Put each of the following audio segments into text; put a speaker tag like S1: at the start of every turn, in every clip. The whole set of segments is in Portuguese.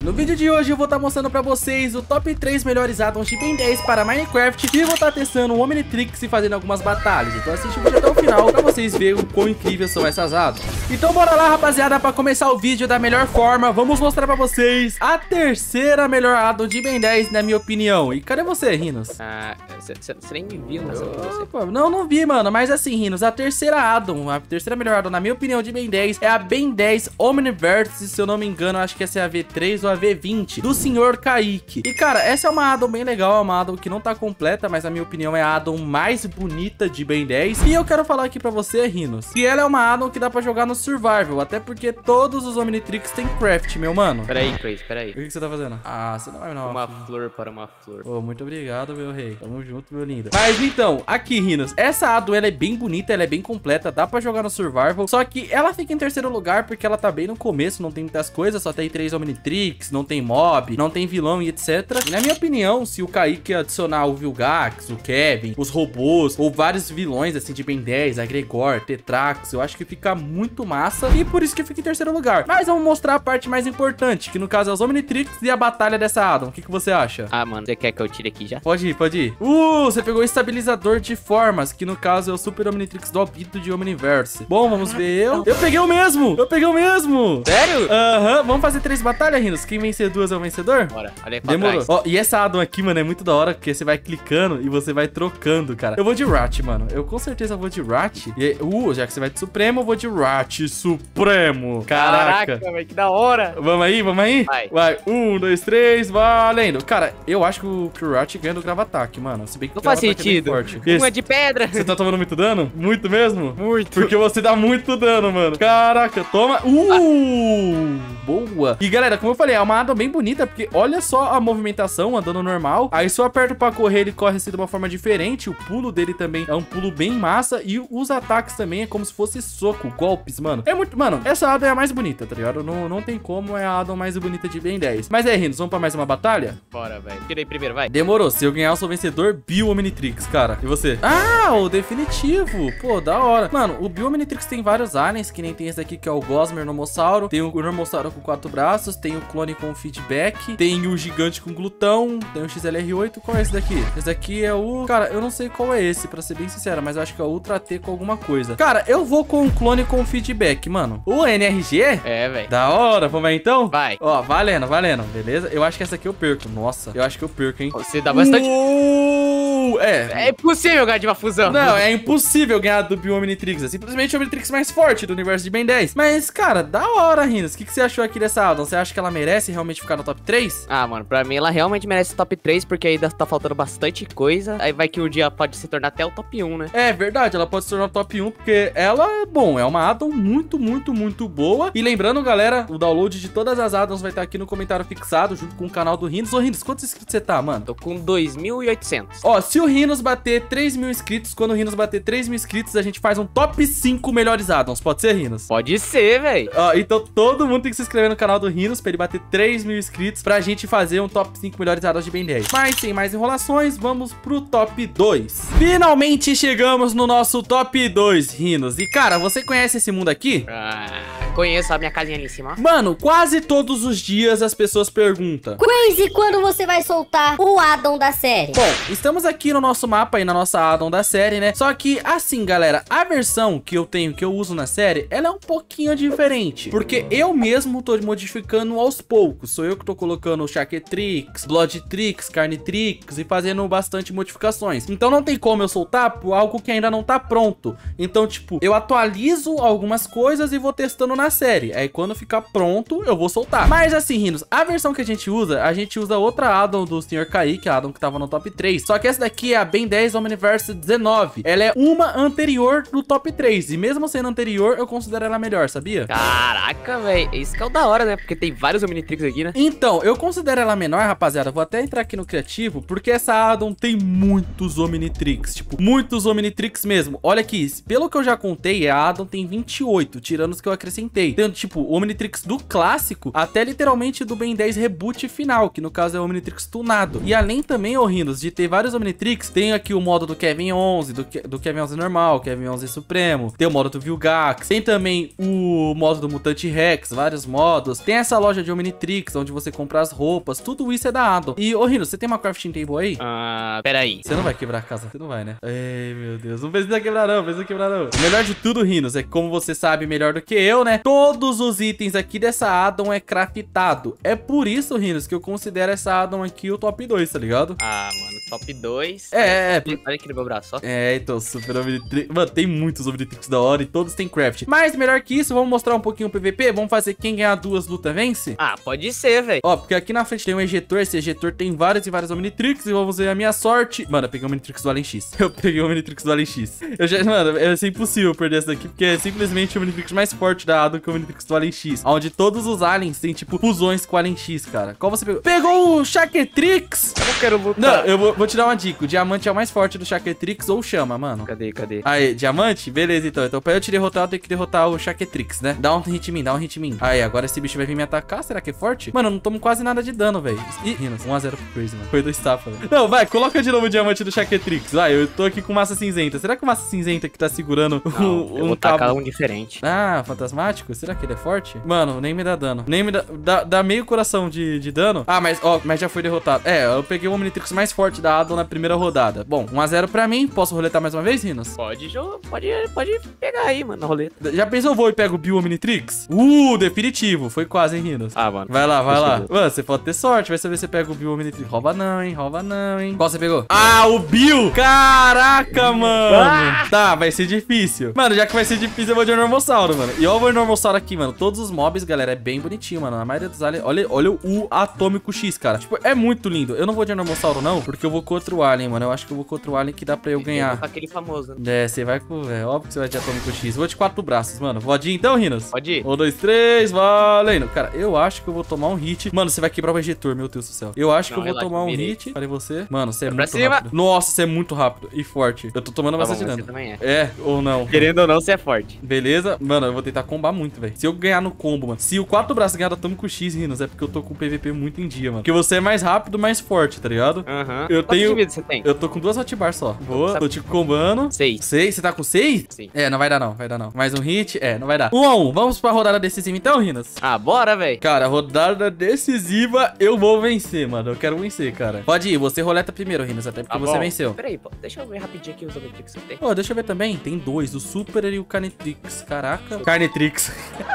S1: No vídeo de hoje eu vou estar mostrando pra vocês o top 3 melhores addons de Ben 10 para Minecraft e vou estar testando o Omnitrix e fazendo algumas batalhas. Então assiste o vídeo até o final pra vocês verem o quão incríveis são essas addons. Então bora lá, rapaziada, pra começar o vídeo da melhor forma. Vamos mostrar pra vocês a terceira melhor addon de Ben 10, na minha opinião. E cadê você, Rinos?
S2: Você nem me viu nessa
S1: Não vi, mano. Mas assim, Rinos, a terceira melhor addon, na minha opinião, de Ben 10 é a Ben 10 Omniverse. Se eu não me engano, acho que essa é a V3 ou a V20 do Sr. Kaique. E cara, essa é uma addon bem legal, é uma addon que não tá completa, mas na minha opinião é a addon mais bonita de Ben 10. E eu quero falar aqui pra você, Rinos, que ela é uma addon que dá pra jogar no Survival, até porque todos os Omnitrix tem craft, meu mano.
S2: Peraí, Crazy, peraí.
S1: O que você tá fazendo? Ah, você não vai não.
S2: Uma flor para uma flor.
S1: Oh, muito obrigado, meu rei. Tamo junto, meu lindo. Mas então, aqui, Rinos, essa addon ela é bem bonita, ela é bem completa, dá pra jogar no Survival, só que ela fica em terceiro lugar porque ela tá bem no começo, não tem muitas coisas, só tem 3 Omnitrix, não tem mob, não tem vilão e etc. E na minha opinião, se o Kaique adicionar o Vilgax, o Kevin, os robôs, ou vários vilões assim de Ben 10, a Gregor, Tetrax, eu acho que fica muito massa e por isso que fica em terceiro lugar. Mas vamos mostrar a parte mais importante, que no caso é os Omnitrix e a batalha dessa addon. O que você acha?
S2: Ah, mano, você quer que eu tire aqui já?
S1: Pode ir, pode ir. Você pegou o estabilizador de formas, que no caso é o Super Omnitrix do Obito de Omniverse. Bom, vamos ver. Eu peguei o mesmo! Eu peguei o mesmo!
S2: Sério?
S1: Aham, vamos fazer 3 batalhas, Rinos. Quem vencer 2 é o vencedor?
S2: Bora, olha aí pra
S1: Demorou.
S2: trás.
S1: Ó, e essa addon aqui, mano, é muito da hora, porque você vai clicando e você vai trocando, cara. Eu vou de Rat, mano. Eu com certeza vou de Rat. E, já que você vai de Supremo, eu vou de Rat Supremo. Caraca,
S2: velho, que da hora.
S1: Vamos aí, vamos aí? Vai. 1, 2, 3, valendo. Cara, eu acho que o Rat ganha do Grava-Ataque, mano. Se bem que
S2: não faz sentido.
S1: É
S2: de pedra.
S1: Você tá tomando muito dano? Muito mesmo?
S2: Muito.
S1: Porque você dá muito dano, mano. Caraca, toma. Boa. E galera, como eu falei, é uma addon bem bonita, porque olha só a movimentação andando normal. Aí se eu aperto pra correr, ele corre assim de uma forma diferente. O pulo dele também é um pulo bem massa. E os ataques também é como se fosse soco, golpes, mano. É muito... Mano, essa addon é a mais bonita, tá ligado? Não tem como, é a addon mais bonita de Ben 10. Mas é, Rinos, vamos pra mais uma batalha?
S2: Bora, velho. Tirei primeiro, vai.
S1: Demorou. Se eu ganhar, eu sou vencedor. Bio Omnitrix, cara. E você? Ah, o definitivo. Pô, da hora. Mano, o Bio Omnitrix tem vários aliens, que nem tem esse daqui, que é o Gosmer Normossauro. Tem o Normossauro com 4 braços. Tem o clone com feedback. Tem o gigante com glutão. Tem o XLR8. Qual é esse daqui? Esse daqui é o... Cara, eu não sei qual é esse, pra ser bem sincero, mas eu acho que é o Ultra T com alguma coisa. Cara, eu vou com o clone com feedback, mano. O NRG?
S2: É, velho.
S1: Da hora. Vamos aí, então?
S2: Vai.
S1: Ó, valendo. Beleza? Eu acho que essa aqui eu perco. Nossa, eu acho que eu perco, hein?
S2: Você dá bastante...
S1: É
S2: impossível ganhar de uma fusão.
S1: Não, é impossível ganhar do Bio Omnitrix. É simplesmente o Omnitrix mais forte do universo de Ben 10. Mas, cara, da hora, Rinos. O que você achou aqui dessa addon? Você acha que ela merece realmente ficar no top 3?
S2: Ah, mano, pra mim ela realmente merece top 3, porque ainda tá faltando bastante coisa. Aí vai que um dia pode se tornar até o top 1, né?
S1: É verdade, ela pode se tornar top 1, porque ela, bom, é uma addon muito boa. E lembrando, galera, o download de todas as addons vai estar aqui no comentário fixado, junto com o canal do Rinos. Ô, Rinos, quantos inscritos você tá, mano?
S2: Tô com 2.800.
S1: Ó, se o Rinos bater 3.000 inscritos, quando o Rinos bater 3.000 inscritos, a gente faz um top 5 melhores addons. Pode ser, Rinos?
S2: Pode ser, velho.
S1: Ó, então todo mundo tem que se inscrever no canal do Rinos pra ele bater 3.000 inscritos pra gente fazer um top 5 melhores addons de Ben 10. Mas sem mais enrolações, vamos pro top 2. Finalmente chegamos no nosso top 2, Rinos. E cara, você conhece esse mundo aqui?
S2: Conheço a minha casinha ali em cima.
S1: Mano, quase todos os dias as pessoas perguntam:
S3: Crazy, quando você vai soltar o addon da série?
S1: Bom, estamos aqui no nosso mapa aí, na nossa addon da série, né? Só que, assim, galera, a versão que eu tenho, que eu uso na série, ela é um pouquinho diferente. Porque eu mesmo tô modificando aos poucos. Sou eu que tô colocando o Shaketrix, Bloodtrix, Carnitrix e fazendo bastante modificações. Então não tem como eu soltar por algo que ainda não tá pronto. Então, tipo, eu atualizo algumas coisas e vou testando na série. Aí quando ficar pronto, eu vou soltar. Mas assim, Rinos, a versão que a gente usa outra addon do Sr. Kaique, a addon que tava no top 3. Só que essa daqui é a Ben 10 Omniverse 19. Ela é uma anterior do top 3. E mesmo sendo anterior, eu considero ela melhor, sabia?
S2: Caraca, velho. Isso que é o da hora, né? Porque tem vários Omnitrix aqui, né?
S1: Então, eu considero ela menor, rapaziada. Vou até entrar aqui no criativo, porque essa addon tem muitos Omnitrix. Tipo, muitos Omnitrix mesmo. Olha aqui, pelo que eu já contei, a addon tem 28, tirando os que eu acrescentei. comentei. Tem, tipo, o Omnitrix do clássico até literalmente do Ben 10 Reboot final, que no caso é o Omnitrix tunado. E além também, ô Rhinos, de ter vários Omnitrix, tem aqui o modo do Kevin 11, do Kevin 11 normal, Kevin 11 Supremo, tem o modo do Vilgax, tem também o modo do Mutante Rex, vários modos. Tem essa loja de Omnitrix, onde você compra as roupas, tudo isso é da Addon. E, ô Rhinos, você tem uma crafting table aí?
S2: Peraí.
S1: Você não vai quebrar a casa, você não vai, né? Ai, meu Deus, não precisa quebrar não, precisa quebrar não. O melhor de tudo, Rhinos, é que como você sabe melhor do que eu, né? Todos os itens aqui dessa Addon é craftado. É por isso, Rhinos, que eu considero essa Addon aqui o top 2, tá ligado?
S2: Mano, top 2. Olha aqui no meu braço, ó.
S1: Então, super Omnitrix. Mano, tem muitos Omnitrix da hora e todos tem craft. Mas melhor que isso, vamos mostrar um pouquinho o PVP. Vamos fazer quem ganhar 2 lutas vence?
S2: Pode ser, velho.
S1: Ó, porque aqui na frente tem um ejetor. Esse ejetor tem vários e vários Omnitrix. E vamos ver a minha sorte. Mano, eu peguei o Omnitrix do Alien X. Eu peguei o Omnitrix do Alien X. Mano, é impossível perder essa daqui, porque é simplesmente o Omnitrix mais forte da Addon que o Omnitrix do Alien X. Onde todos os aliens têm, tipo, fusões com o Alien X, cara. Qual você pegou? Pegou o Shaketrix!
S2: Eu não quero lutar.
S1: Não, eu vou te dar uma dica. O diamante é o mais forte do Shaketrix ou chama, mano.
S2: Cadê?
S1: Aí, diamante? Beleza, então. Então, pra eu te derrotar, eu tenho que derrotar o Shaketrix, né? Dá um hit em mim, dá um hit em mim. Aí, agora esse bicho vai vir me atacar. Será que é forte? Mano, eu não tomo quase nada de dano, velho. Ih, Rhinos, 1x0 pro Crazy, mano. Foi 2 tapas, velho. Não, vai, coloca de novo o diamante do Shaketrix. Vai, eu tô aqui com massa cinzenta. Será que o massa cinzenta que tá segurando
S2: eu vou tacar um diferente.
S1: Fantasmático? Será que ele é forte? Mano, nem me dá dano. Nem me dá meio coração de dano. Mas já foi derrotado. Eu peguei o Omnitrix mais forte da Addon na primeira rodada. Bom, 1x0 pra mim. Posso roletar mais uma vez, Rhinos?
S2: Pode pegar aí, mano, na roleta.
S1: Já pensou, eu vou e pego o Bill Omnitrix? Definitivo. Foi quase, hein, Rhinos?
S2: Mano.
S1: Vai lá. Mano, você pode ter sorte. Vai saber se você pega o Bill Omnitrix. Rouba não, hein? Qual você pegou? O Bill! Caraca, mano! Tá, vai ser difícil. Mano, já que vai ser difícil, eu vou de Enormossauro, mano. E olha o Enormossauro aqui, mano. Todos os mobs, galera, é bem bonitinho, mano. A maioria dos aliens... Olha o Atômico X, cara. Tipo, é muito lindo. Eu não vou de Enormossauro, não, porque eu vou contra o Alien, mano. Eu acho que eu vou contra o Alien que dá pra eu ganhar.
S2: Aquele famoso, né?
S1: Você vai com... óbvio que você vai de Atômico X. Vou de 4 braços, mano. Pode ir então, Rhinos?
S2: Pode ir.
S1: 1, 2, 3, valendo. Cara, eu acho que eu vou tomar um hit. Mano, você vai quebrar o ejetor, meu Deus do céu. Eu acho que eu vou tomar um hit. Falei você. Mano, você é muito rápido. Nossa, você é muito rápido e forte. Eu tô tomando bastante dano. É ou não?
S2: Querendo ou não, você é forte.
S1: Beleza? Mano, eu vou tentar combar muito, velho. Se eu ganhar no combo, mano. Se o 4 braços ganhar do Atômico X, Rhinos, é porque eu tô com o PVP muito em dia, mano. Porque você é mais rápido, mais forte, tá ligado? Eu tenho...
S2: Quanto de vida você tem?
S1: Eu tô com 2 hotbar só. Boa, tô te combando.
S2: 6.
S1: Você tá com 6?
S2: Sim.
S1: Não vai dar não. Mais um hit? Não vai dar. 1-1. Vamos pra rodada decisiva então, Rhinos?
S2: Bora, velho.
S1: Cara, rodada decisiva, eu vou vencer, mano. Eu quero vencer, cara. Pode ir, você roleta primeiro, Rhinos, até porque você venceu.
S2: Peraí, deixa eu ver rapidinho aqui os Omnitrix que você tem.
S1: Deixa eu ver também. Tem 2, o Super e o Carnitrix. Caraca. Carnitrix.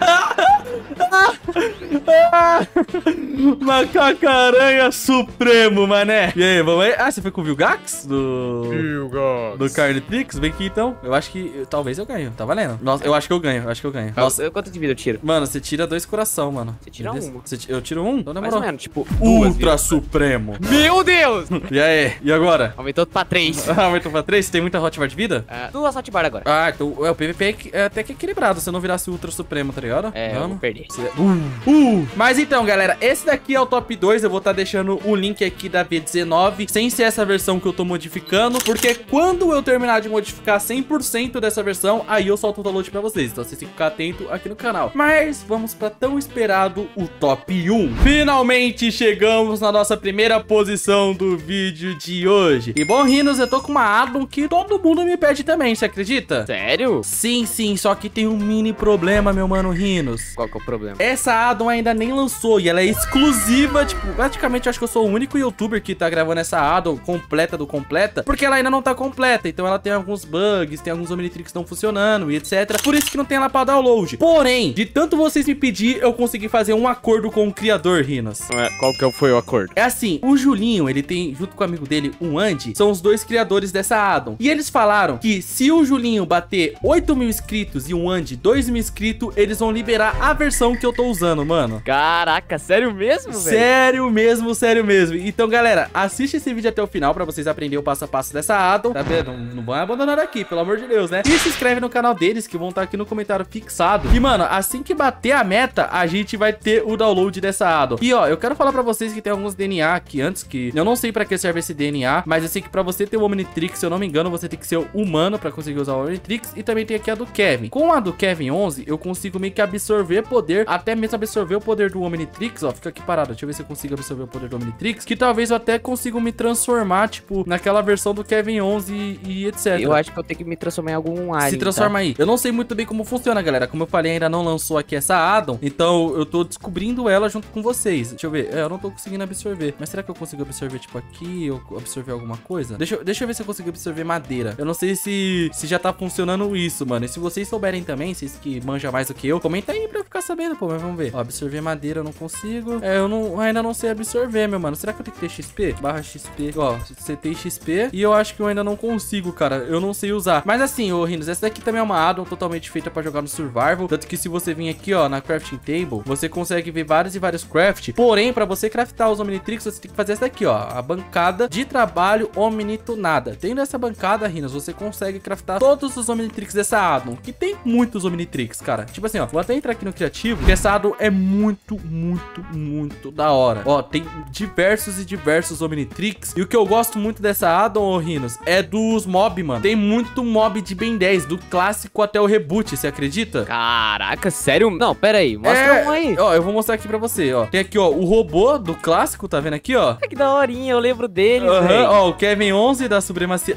S1: Macaca-aranha Supremo, mané. E aí, vamos aí? Você foi com o Vilgax? Do Carnitrix? Vem aqui então. Eu acho que talvez eu ganho. Tá valendo? Nossa, eu acho que eu ganho. Nossa,
S2: quanto de vida eu tiro?
S1: Mano, você tira 2 coração, mano.
S2: Você tira 1.
S1: Eu tiro 1? Então demorou.
S2: Mais ou menos, tipo,
S1: Ultra Supremo.
S2: Meu Deus!
S1: E aí? E agora?
S2: Aumentou pra 3.
S1: Aumentou pra 3? Você tem muita hotbar de vida?
S2: 2 hotbar agora.
S1: Então o PVP é até que equilibrado. Se eu não virasse o Ultra Supremo, tá ligado?
S2: Eu vou perder.
S1: Mas então, galera, esse daqui é o top 2. Eu vou estar deixando o link aqui da V19, sem ser essa versão que eu tô modificando, porque quando eu terminar de modificar 100% dessa versão, aí eu solto o download pra vocês. Então vocês têm que ficar atento aqui no canal. Mas vamos pra tão esperado o top 1. Finalmente chegamos na nossa primeira posição do vídeo de hoje. E bom, Rhinos, eu tô com uma Addon que todo mundo me pede também, você acredita?
S2: Sério?
S1: Sim, só que tem um mini problema, meu mano Rhinos.
S2: Qual que é o problema?
S1: Essa Addon ainda nem lançou e ela é exclusiva, tipo, praticamente eu acho que eu sou o único youtuber que tá gravando essa Addon completa do completa, porque ela ainda não tá completa, então ela tem alguns bugs, tem alguns Omnitrix não funcionando e etc. Por isso que não tem ela pra download. Porém, de tanto vocês me pedir, eu consegui fazer um acordo com o criador, Rhinos.
S2: Qual que foi o acordo?
S1: É assim, o Julinho, ele tem, junto com o amigo dele, o Andy, são os 2 criadores dessa Addon. E eles falaram que se o Julinho bater 8 mil inscritos e o Andy 2 mil inscritos, eles vão liberar a versão que eu tô usando, mano.
S2: Caraca, sério mesmo, velho?
S1: Sério mesmo, sério mesmo. Então, galera, assiste esse vídeo até o final pra vocês aprenderem o passo a passo dessa addon. Tá vendo? Não vão abandonar aqui, pelo amor de Deus, né? E se inscreve no canal deles, que vão estar aqui no comentário fixado. E, mano, assim que bater a meta, a gente vai ter o download dessa addon. E, ó, eu quero falar pra vocês que tem alguns DNA aqui antes, que eu não sei pra que serve esse DNA, mas eu sei que pra você ter o Omnitrix, se eu não me engano, você tem que ser humano pra conseguir usar o Omnitrix. E também tem aqui a do Kevin. Com a do Kevin 11, eu consigo meio que absorver poder, até mesmo absorver o poder do Omnitrix. Ó, fica aqui parado, deixa eu ver se eu consigo absorver o poder do Omnitrix, que talvez eu até consiga me transformar, tipo, naquela versão do Kevin 11 e etc.
S2: Eu acho que eu tenho que me transformar em algum alien.
S1: Se transforma
S2: tá?
S1: aí. Eu não sei muito bem como funciona, galera. Como eu falei, ainda não lançou aqui essa addon, então eu tô descobrindo ela junto com vocês. Deixa eu ver. Eu não tô conseguindo absorver. Mas será que eu consigo absorver, tipo, aqui? Ou absorver alguma coisa? Deixa eu ver se eu consigo absorver madeira. Eu não sei se já tá funcionando isso, mano. E se vocês souberem também, vocês que manjam mais do que eu, comenta aí pra eu ficar sabendo, pô. Mas vamos ver. Ó, absorver madeira eu não consigo. Eu ainda não sei absorver, meu mano. Será que eu tenho que ter XP? Barra XP. Ó, você tem XP. E eu acho que eu ainda não consigo, cara. Eu não sei usar. Mas assim, ô Rhinos, essa daqui também é uma addon totalmente feita pra jogar no Survival. Tanto que se você vir aqui, ó, na Crafting Table, você consegue ver vários e vários craft. Porém, pra você craftar os Omnitrix, você tem que fazer essa daqui, ó. A bancada de trabalho Omnitunada. Tendo essa bancada, Rhinos, você consegue craftar todos os Omnitrix dessa addon. Que tem muitos Omnitrix, cara. Tipo assim, ó. Vou até entrar aqui no criativo, porque essa addon é muito da hora. Ó, tem diversos e diversos Omnitrix. E o que eu gosto muito dessa addon, ô Rhinos, é dos mob, mano. Tem muito mob de Ben 10, do clássico até o reboot, você acredita?
S2: Caraca, sério? Não, pera aí, mostra um aí.
S1: Ó, eu vou mostrar aqui pra você, ó. Tem aqui, ó, o robô do clássico, tá vendo aqui, ó?
S2: Que daorinha, eu lembro dele, velho.
S1: Ó, o Kevin 11 da Supremacia.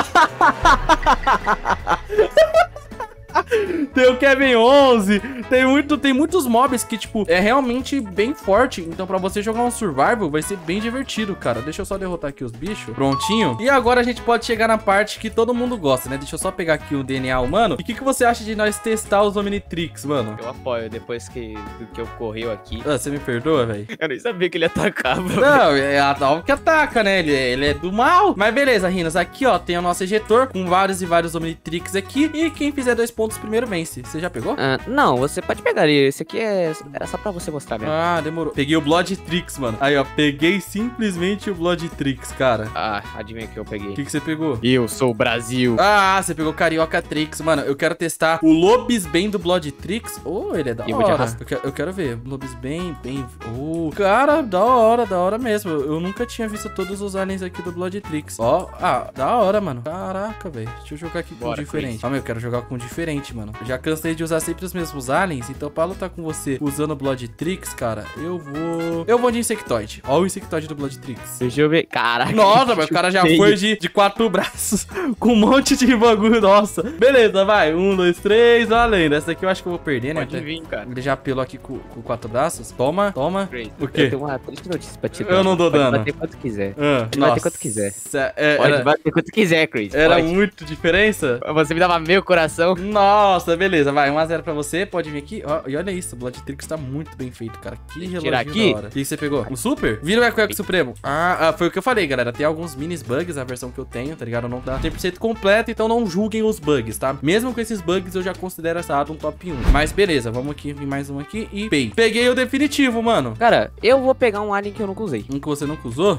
S1: Tem o Kevin 11, tem muitos mobs que, tipo, é realmente bem forte. Então pra você jogar um survival vai ser bem divertido, cara. Deixa eu só derrotar aqui os bichos. Prontinho. E agora a gente pode chegar na parte que todo mundo gosta, né? Deixa eu só pegar aqui o DNA humano. E o que você acha de nós testar os Omnitrix, mano?
S2: Eu apoio, depois do que ocorreu aqui.
S1: Ah, você me perdoa, velho?
S2: Eu nem sabia que ele atacava.
S1: Não, é a Dalva que ataca, né? Ele é do mal. Mas beleza, Rhinos. Aqui, ó, tem o nosso ejetor com vários e vários Omnitrix aqui. E quem fizer 2 pontos primeiro vence. Você já pegou?
S2: Não, você pode pegar ele. Esse aqui era só pra você mostrar mesmo.
S1: Ah, demorou. Peguei o Bloodtrix, mano. Aí, ó, peguei simplesmente o Bloodtrix, cara.
S2: Ah, adivinha que eu peguei.
S1: O que você pegou?
S2: Eu sou o Brasil.
S1: Ah, você pegou Carioca Trix. Mano, eu quero testar o Lobisbane do Bloodtrix. Oh, ele é da hora. Eu quero ver. Lobisbane, bem... Oh, cara, da hora mesmo. Eu nunca tinha visto todos os aliens aqui do Bloodtrix. Ó, da hora, mano. Caraca, velho. Deixa eu jogar aqui com diferente. Ah, eu quero jogar com diferente, mano. Já cansei de usar sempre os mesmos aliens, então pra lutar com você usando o Bloodtrix, cara, eu vou de Insectoid. Ó o Insectoid do Bloodtrix.
S2: Deixa eu ver. Caraca.
S1: Nossa, mas o cara já foi de 4 braços com um monte de bagulho, nossa. Beleza, vai. 1, 2, 3, valendo. Essa aqui eu acho que eu vou perder, né?
S2: Pode vir, cara.
S1: Ele já apelou aqui com 4 braços. Toma.
S2: Great.
S1: O quê?
S2: Eu tenho uma triste notícia pra te dar.
S1: Eu não dou dano.
S2: Pode bater quanto quiser.
S1: Pode
S2: bater quanto quiser.
S1: Pode
S2: bater quanto quiser, Chris.
S1: Era muito diferença?
S2: Você me dava meio coração.
S1: Nossa, beleza, vai, 1-0 pra você, pode vir aqui, ó, e olha isso, o Bloodtrix tá muito bem feito, cara, que relógio da hora. O que você pegou? O Super? Vira o Eco Supremo. Foi o que eu falei, galera, tem alguns minis bugs, a versão que eu tenho, tá ligado, não dá 100% completo, então não julguem os bugs, tá? Mesmo com esses bugs, eu já considero essa addon top 1. Mas beleza, vamos aqui, vir mais um aqui e peguei o definitivo, mano.
S2: Cara, eu vou pegar um alien que eu nunca usei.
S1: Um que você nunca usou?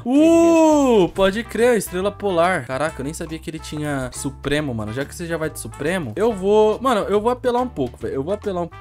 S1: Pode crer, Estrela Polar. Caraca, eu nem sabia que ele tinha Supremo, mano. Já que você já vai de Supremo, eu vou apelar um pouco, velho. Eu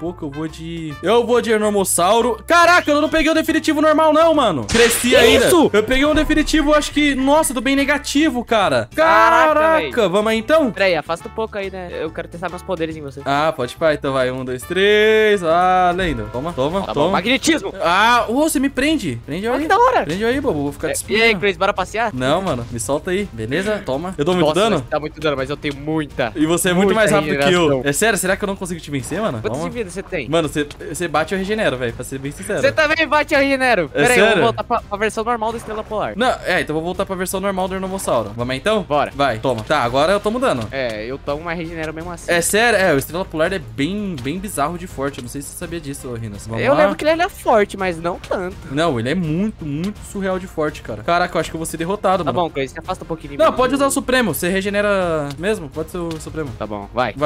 S1: vou de Enormossauro. Caraca, eu não peguei o definitivo normal, não, mano. Cresci ainda. Isso? Eu peguei um definitivo, acho que... Nossa, do bem negativo, cara. Caraca, vamos aí, então?
S2: Pera aí, afasta um pouco aí, né? Eu quero testar meus poderes em você.
S1: Ah, pode parar. Então vai, 1, 2, 3. Valendo. Toma.
S2: Tá bom, magnetismo.
S1: Você me prende. Prende aí.
S2: Que da hora.
S1: Prende aí, bobo. Vou ficar te
S2: E aí, Chris, bora passear?
S1: Não, mano. Me solta aí. Beleza? Toma. Eu dou muito dano?
S2: Tá muito dano, mas eu tenho muita.
S1: E você é muito mais rápido que eu. É sério? Será que eu não consigo te vencer, mano?
S2: Quantos de vida você tem?
S1: Mano, você bate e eu regenero, velho. Pra ser bem sincero.
S2: Você também bate e eu regenero. Pera aí,
S1: sério?
S2: eu vou voltar pra versão normal da Estrela Polar.
S1: Não, então eu vou voltar pra versão normal do Enormossauro. Vamos aí, então?
S2: Bora.
S1: Vai, toma. Tá, agora eu tomo dano.
S2: Eu tomo, mas regenero mesmo assim.
S1: É sério? O Estrela Polar é bem bizarro de forte. Eu não sei se você sabia disso, Rhinos.
S2: Eu lembro que ele era forte, mas não tanto.
S1: Não, ele é muito surreal de forte, cara. Caraca, eu acho que eu vou ser derrotado, mano.
S2: Tá bom, Chris, você afasta um pouquinho de mim.
S1: Não, pode usar o Supremo. Você regenera mesmo? Pode ser o Supremo.
S2: Tá bom, vai.
S1: Esse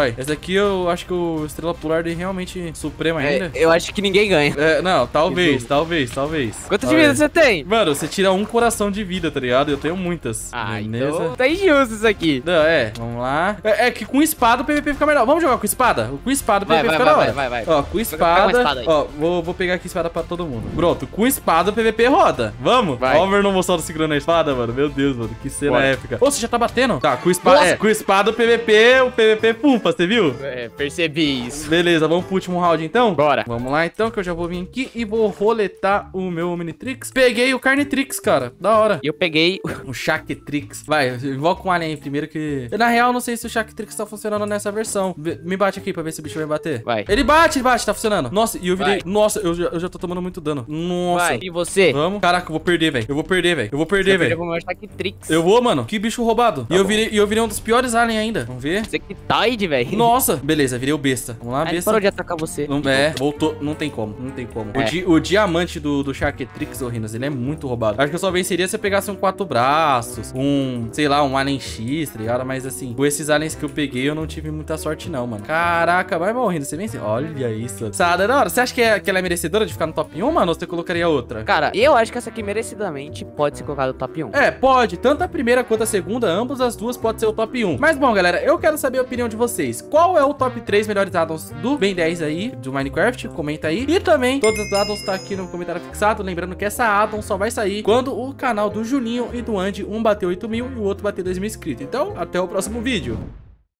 S1: aqui eu acho que o Estrela Polar é realmente supremo ainda.
S2: Eu acho que ninguém ganha.
S1: Não, talvez.
S2: Quantas de vida você tem?
S1: Mano, você tira um coração de vida, tá ligado? Eu tenho muitas. Beleza?
S2: Então tá injusto isso aqui.
S1: Não, vamos lá. É que com espada o PVP fica melhor. Vamos jogar com espada? Com espada o PVP fica da hora.
S2: Vai.
S1: Ó, com espada. Ó, vou pegar aqui espada pra todo mundo. Pronto, com espada o PVP roda. Vamos?
S2: Vai.
S1: Ó o meu irmão mostrando segurando a espada, mano. Meu Deus, mano. Que cena épica. Ô, você já tá batendo? Tá, com espada. Com espada o PVP pumpa, você viu?
S2: Percebi isso.
S1: Beleza, vamos pro último round então?
S2: Bora.
S1: Vamos lá então, que eu já vou vir aqui e vou roletar o meu Omnitrix. Peguei o Carnitrix, cara. Da hora.
S2: Eu peguei
S1: o Shacktrix. Vai, invoca um alien aí primeiro que... Na real, não sei se o Shacktrix tá funcionando nessa versão. Me bate aqui pra ver se o bicho vai bater.
S2: Vai.
S1: Ele bate, tá funcionando. Nossa, e eu virei... Nossa, eu já tô tomando muito dano. Nossa.
S2: Vai. E você?
S1: Vamos. Caraca, eu vou perder, velho. Eu vou perder, velho.
S2: Eu vou mostrar que Trix.
S1: Eu vou, mano. Que bicho roubado. E eu virei um dos piores aliens ainda. Vamos ver.
S2: Você que Tide, velho.
S1: Nossa. Beleza, virei o besta. Vamos lá,
S2: Ele
S1: besta.
S2: parou de atacar você.
S1: Voltou. Não tem como. O diamante do Shacktrix, ô Rinas, ele é muito roubado. Acho que eu só venceria se eu pegasse um 4 braços, sei lá, um alien X, tá ligado? Mas assim, com esses aliens que eu peguei, eu não tive muita sorte não, mano. Caraca, vai bom, Rinas, você vence? Olha isso. Sada é da hora. Você acha que ela é merecedora de ficar no top 1, mano? Ou você colocaria outra?
S2: Cara, eu acho que essa aqui merecidamente pode ser colocada no top 1.
S1: Pode. Tanto a primeira quanto a segunda, ambas as duas pode ser o top 1. Mas bom, galera, eu quero saber a opinião de vocês. Qual é o top 3 melhores addons do Ben 10 aí, do Minecraft? Comenta aí. E também, todos os addons tá aqui no comentário fixado. Lembrando que essa addon só vai sair quando o canal do Julinho e do Andy, um bater 8 mil e o outro bater 2 mil inscritos. Então, até o próximo vídeo.